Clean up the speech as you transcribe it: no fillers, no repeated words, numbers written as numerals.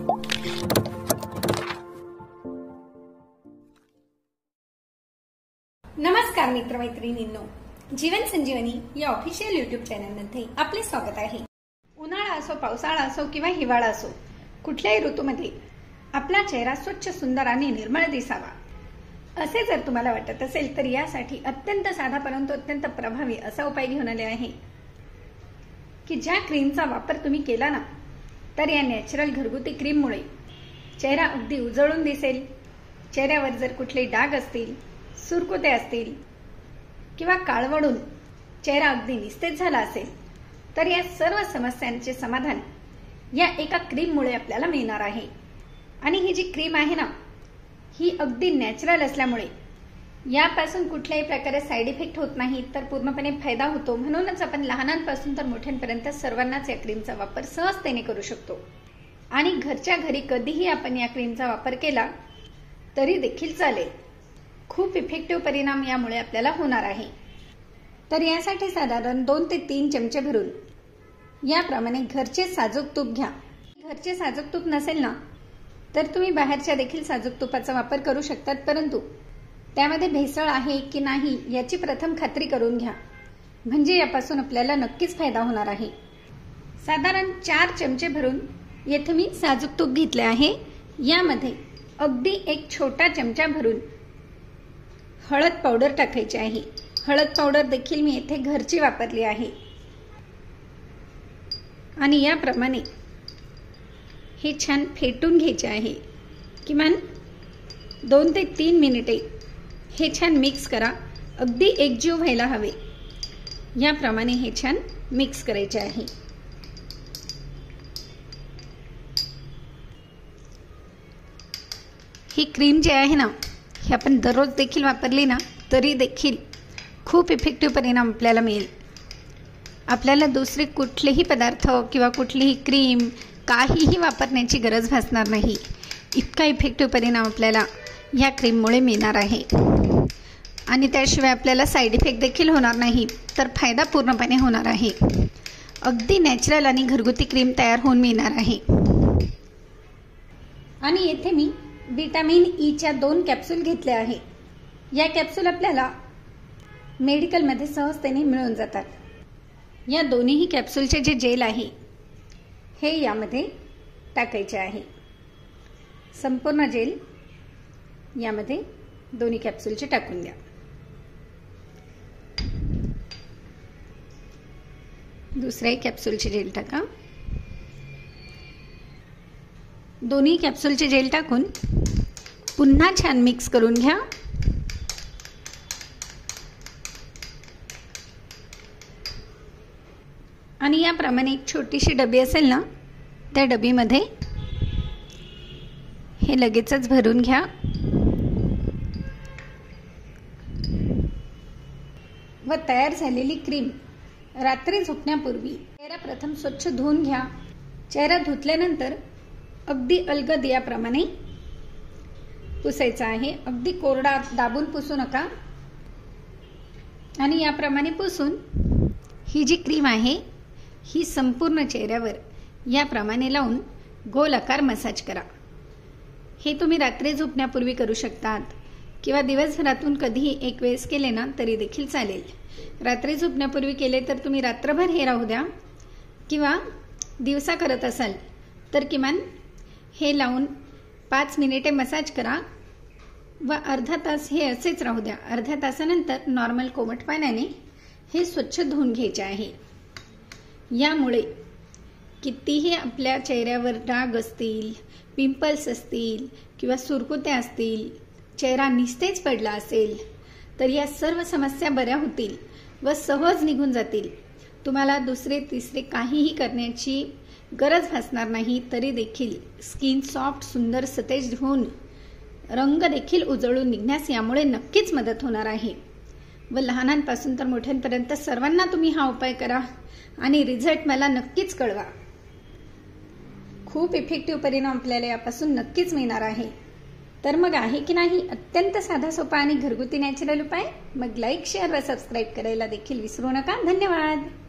नमस्कार मित्रमैत्रिणींनो, जीवन संजीवनी या official YouTube चॅनलमध्ये आपले स्वागत आहे। उन्हाळा असो, पावसाळा असो किंवा हिवाळा असो, कुठल्याही ऋतूमध्ये आपला चेहरा स्वच्छ, सुंदर आणि निर्मळ दिसावा असे जर तुम्हाला वाटत असेल तर यासाठी अत्यंत साधा परंतु अत्यंत प्रभावी असा उपाय घेऊन आले आहे की ज्या क्रीमचा वापर तुम्ही केला ना तर या नॅचरल घरगुती क्रीममुळे चेहरा अगदी उजळून दिसेल। चेहऱ्यावर जर कुठले डाग असतील, सुरकुते असतील किंवा काळवडून चेहरा अगदी निस्तेज झाला असेल तर या सर्व समस्यांचे समाधान या एका क्रीममुळे आपल्याला मिळणार आहे। आणि ही जी क्रीम आहे ना ही अगदी नॅचरल असल्यामुळे यापासून कुठल्याही प्रकारे साइड इफेक्ट होत नाही तर पूर्णपणे फायदा होतो। म्हणूनच आपण लहानांपासून तर मोठ्यांपर्यंत सर्वांनाच या क्रीमचा वापर सहजतेने करू शकतो। आणि घरच्या घरी कधीही आपण या क्रीमचा वापर केला तरी देखील चालेल। खूप इफेक्टिव्ह परिणाम यामुळे आपल्याला होणार आहे। तर यासाठी साधारण 2 ते 3 चमचे भरून याप्रमाणे घरचे साजूक तूप घ्या। घरचे साजूक तूप नसेल ना तर तुम्ही बाहेरच्या देखील साजूक तुपाचा वापर करू शकतात, परंतु त्यामध्ये भेसळ आहे की नाही याची प्रथम खात्री करून घ्या, म्हणजे यापासून आपल्याला नक्कीच फायदा होणार आहे। साधारण 4 चमचे भरून येथे मी साजूक तूप घेतले आहे। यामध्ये अगदी एक छोटा चमचा भरून हळद पावडर टाकायची आहे। हळद पावडर देखील मी येथे घरची वापरली आहे। आणि याप्रमाणे हे छान फेटून घ्यायचे आहे। किमान 2 ते 3 मिनिटे हे छान मिक्स करा। अगदी एकजीव व्हायला हवे याप्रमाणे हे छान मिक्स करायचे आहे। ही क्रीम जी आहे ना हे आपण दररोज देखील वापरली ना तरी देखील खूप इफेक्टिव्ह परिणाम आपल्याला मिळेल। आपल्याला दुसरे कुठलेही पदार्थ किंवा कुठलीही क्रीम काहीही वापरण्याची गरज भासणार नाही। इतका इफेक्टिव्ह परिणाम आपल्याला या क्रीममुळे मिळणार आहे। आणि त्याशिवाय आपल्याला साइड इफेक्ट देखील होणार नाही तर फायदा पूर्णपणे होणार आहे। अगदी नॅचरल आणि घरगुती क्रीम तयार होऊन मिळणार आहे। आणि येथे मी विटामिन ई च्या 2 कॅप्सूल घेतले आहे। या कॅप्सूल आपल्याला मेडिकलमध्ये सहजतेने मिळून जातात। या दोन्ही कॅप्सूलचे जे जेल आहे हे यामध्ये टाकायचे आहे। संपूर्ण जेल यामध्ये दोन्ही कॅप्सूलचे टाकून द्या। दुसऱ्या कॅप्सूलचे जेल टाका। दोन्ही कॅप्सूलचे जेल टाकून पुन्हा छान मिक्स करून घ्या। आणि याप्रमाणे एक छोटीशी डबी असेल ना त्या डबीमध्ये हे लगेचच भरून घ्या। व तयार झालेली क्रीम रात्री झोपण्यापूर्वी चेहरा प्रथम स्वच्छ धुवून घ्या। चेहरा धुतल्यानंतर अगदी अलगद याप्रमाणे पुसायचा आहे। अगदी कोरडा दाबून पुसू नका। आणि याप्रमाणे पुसून ही जी क्रीम आहे ही संपूर्ण चेहऱ्यावर याप्रमाणे लावून गोल आकार मसाज करा। हे तुम्ही रात्री झोपण्यापूर्वी करू शकतात किंवा दिवसभरातून कधीही एक वेळेस केले ना तरी देखील चालेल। रात्री झोपण्यापूर्वी केले तर तुम्ही रात्रभर हे राहू द्या किंवा दिवसा करत असाल तर किमान हे लावून 5 मिनिटे मसाज करा व अर्धा तास हे असेच राहू द्या। अर्ध्या तासानंतर नॉर्मल कोमट पाण्याने हे स्वच्छ धुवून घ्यायचे आहे। यामुळे कितीही आपल्या चेहऱ्यावर डाग असतील, पिंपल्स असतील किंवा सुरकुत्या असतील, चेहरा निस्तेज पडला असेल तर या सर्व समस्या बऱ्या होतील व सहज निघून जातील। तुम्हाला दुसरे तिसरे काहीही करण्याची गरज भासणार नाही तरी देखील स्किन सॉफ्ट, सुंदर, सतेज होऊन रंग देखील उजळून निघण्यास यामुळे नक्कीच मदत होणार आहे। व लहानांपासून तर मोठ्यांपर्यंत सर्वांना तुम्ही हा उपाय करा आणि रिझल्ट मला नक्कीच कळवा। खूप इफेक्टिव्ह परिणाम आपल्याला यापासून नक्कीच मिळणार आहे। तर मग आहे की नाही अत्यंत साधा सोपा आणि घरगुती नॅचरल उपाय? मग लाईक, शेअर व सबस्क्राईब करायला देखील विसरू नका। धन्यवाद।